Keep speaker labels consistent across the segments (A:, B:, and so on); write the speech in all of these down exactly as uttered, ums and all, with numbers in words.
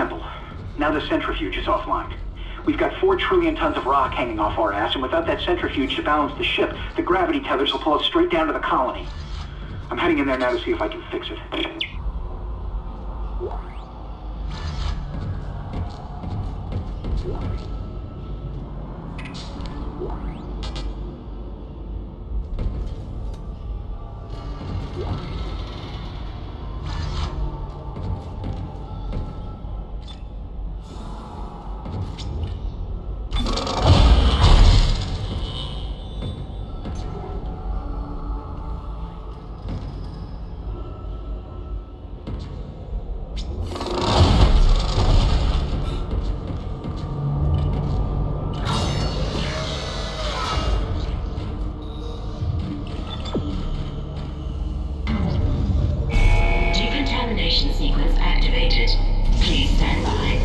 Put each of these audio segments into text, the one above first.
A: simple. Now the centrifuge is offline. We've got four trillion tons of rock hanging off our ass, and without that centrifuge to balance the ship, the gravity tethers will pull us straight down to the colony. I'm heading in there now to see if I can fix it.
B: Sequence activated. Please stand by.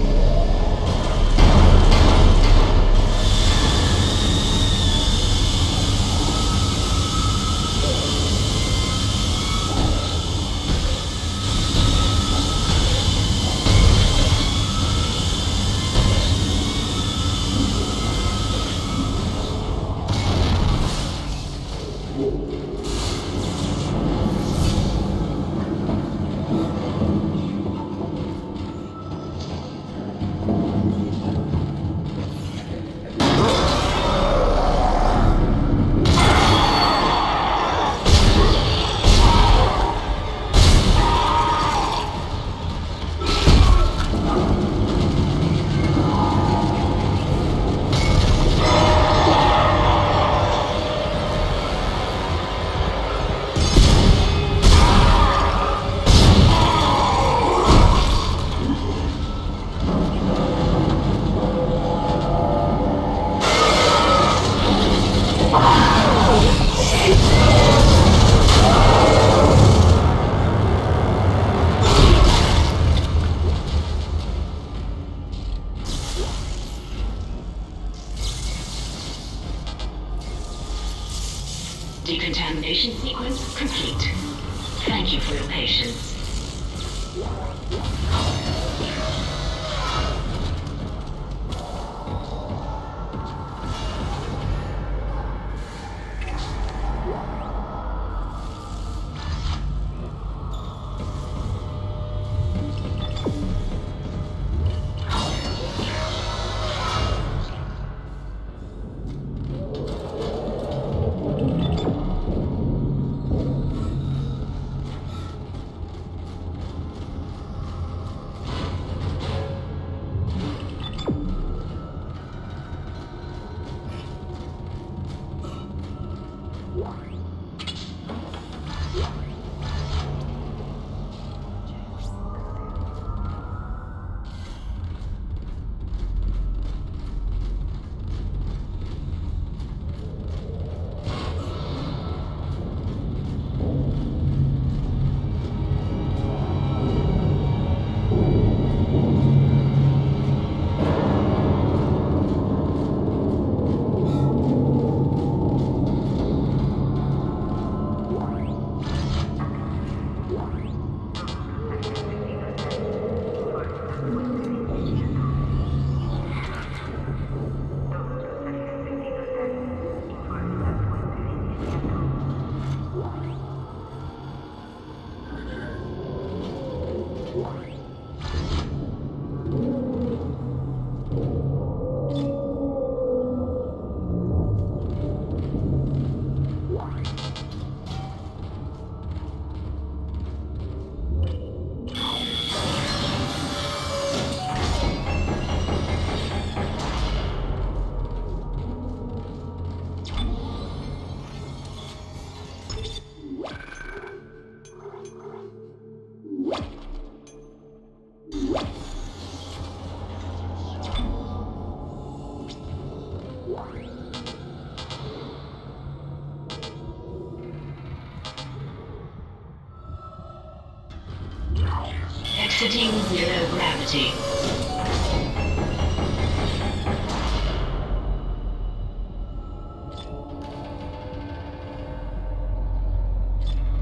B: Decontamination sequence complete. Thank you for your patience. Exiting zero gravity.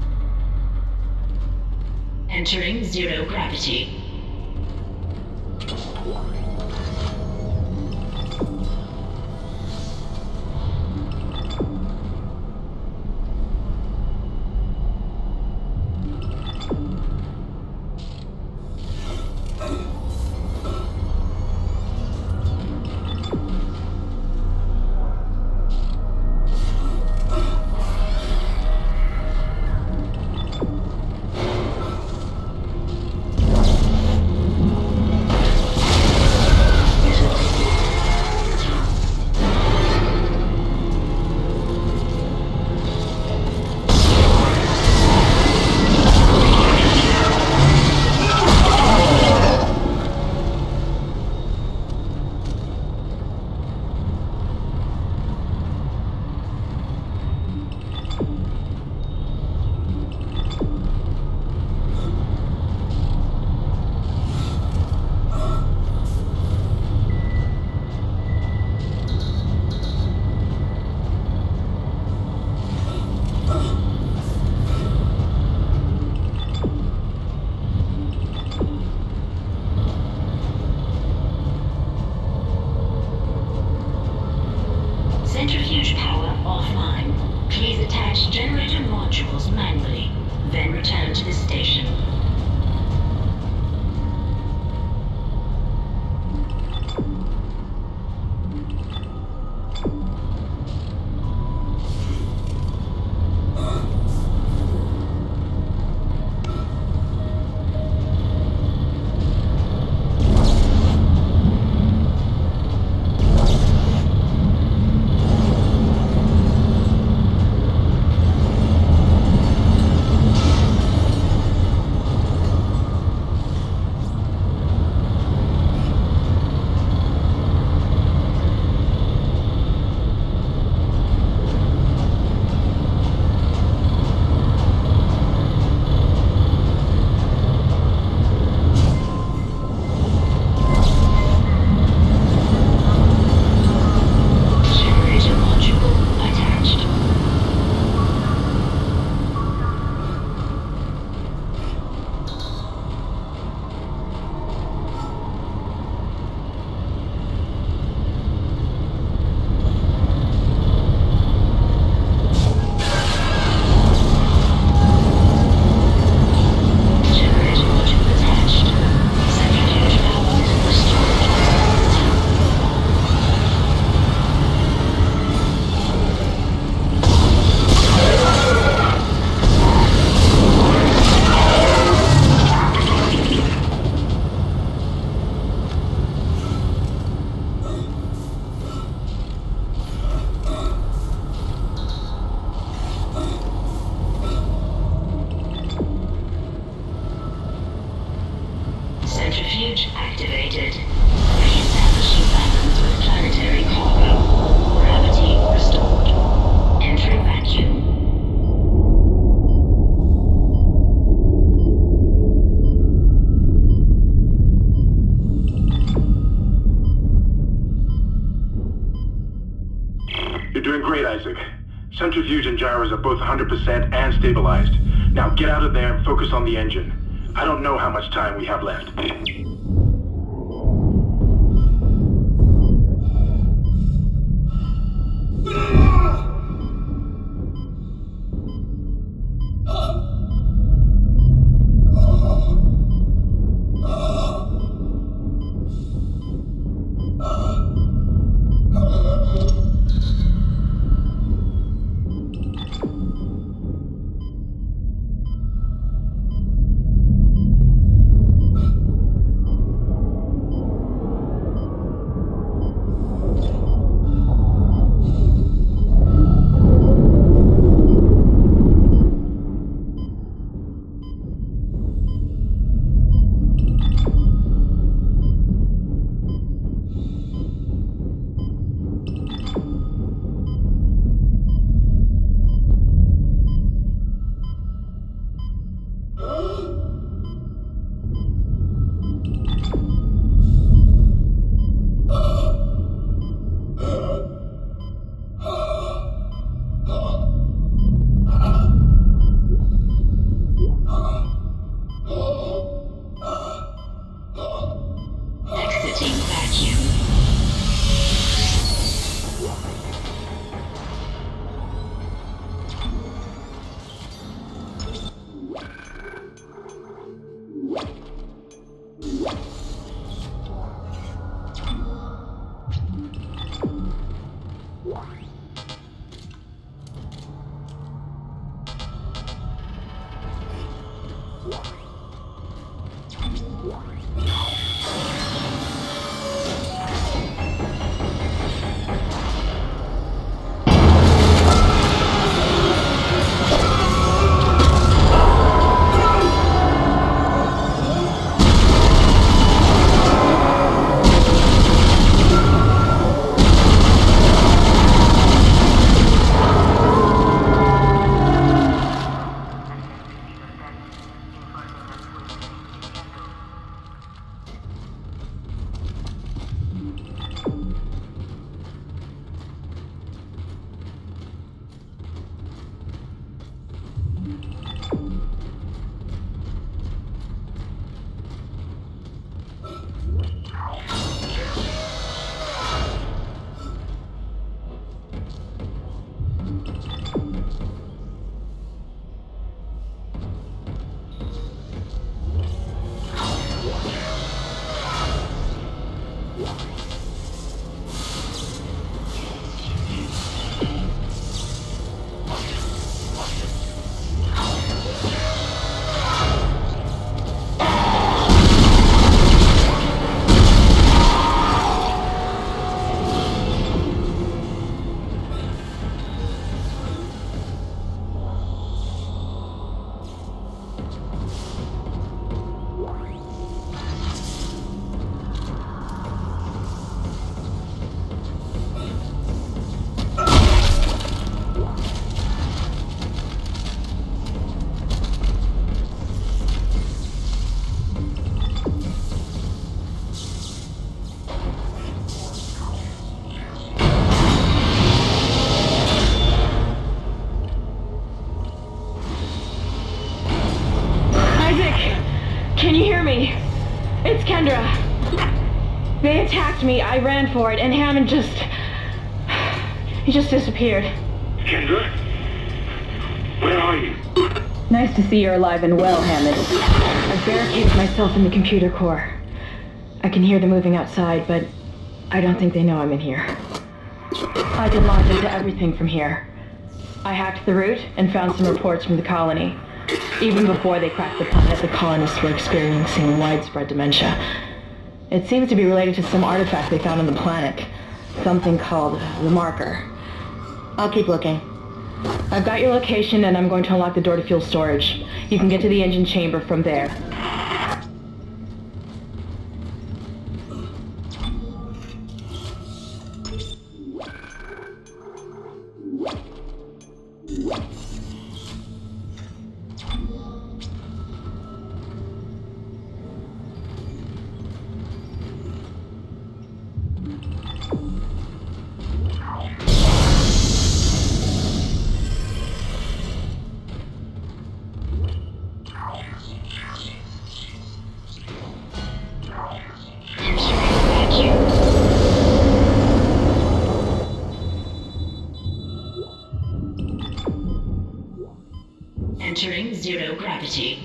B: Entering zero gravity. Centrifuge power offline. Please attach generator modules manually, then return to the station. Centrifuge activated. Reestablishing balance with planetary cargo. Gravity restored. Entering vacuum.
C: You're doing great, Isaac. Centrifuge and gyros are both one hundred percent and stabilized. Now get out of there and focus on the engine. I don't know how much time we have left.
D: Can you hear me? It's Kendra. They attacked me, I ran for it, and Hammond just... he just disappeared.
C: Kendra? Where are you?
D: Nice to see you're alive and well, Hammond. I've barricaded myself in the computer core. I can hear them moving outside, but I don't think they know I'm in here. I can launch into everything from here. I hacked the route and found some reports from the colony. Even before they cracked the planet, the colonists were experiencing widespread dementia. It seems to be related to some artifact they found on the planet. Something called the Marker. I'll keep looking. I've got your location and I'm going to unlock the door to fuel storage. You can get to the engine chamber from there.
B: Entering zero gravity.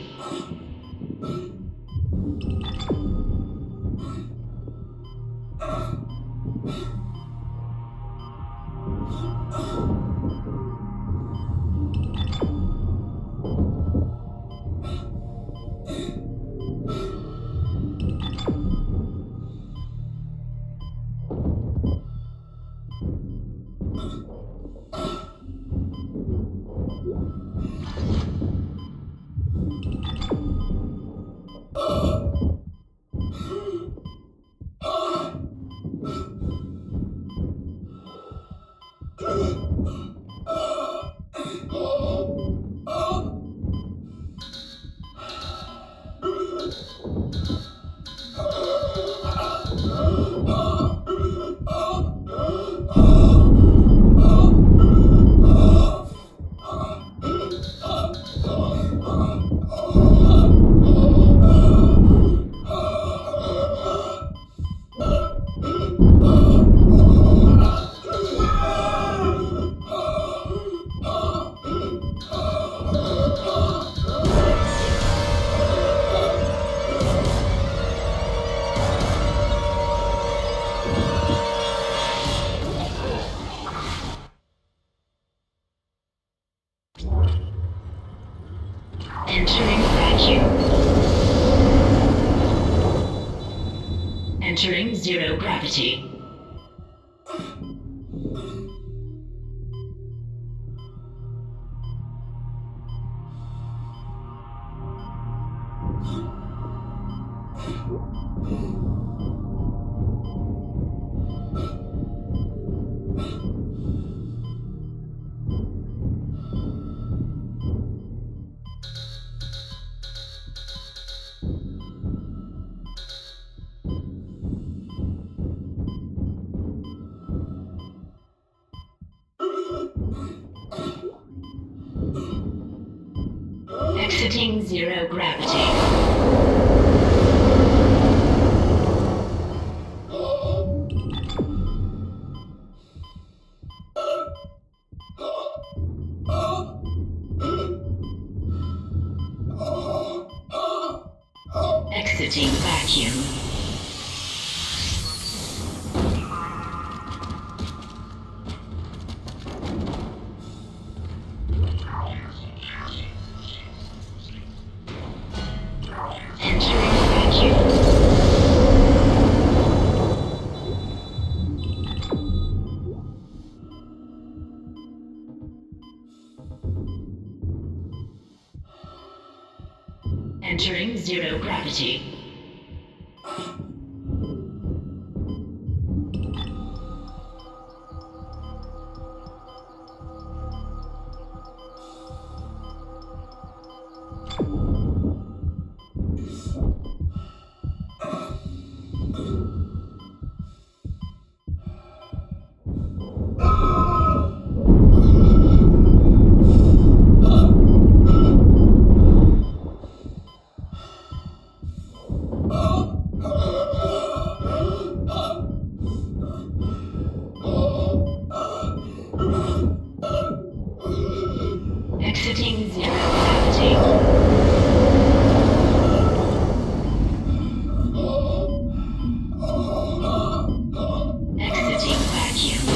B: Entering vacuum. Entering zero gravity. Exiting zero gravity. vacuum. Entering vacuum. Entering zero gravity. Exiting zero gravity. Exiting vacuum.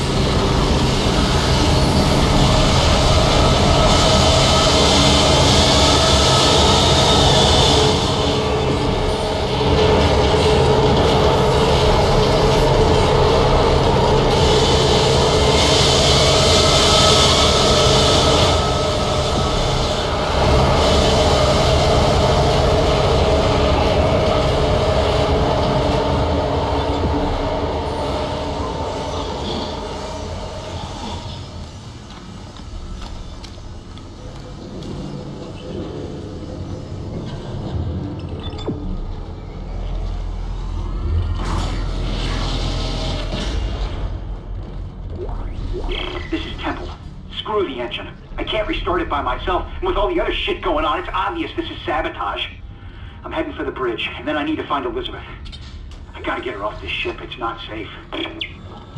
A: This is Temple. Screw the engine. I can't restart it by myself, and with all the other shit going on, it's obvious this is sabotage. I'm heading for the bridge, and then I need to find Elizabeth. I gotta get her off this ship. It's not safe.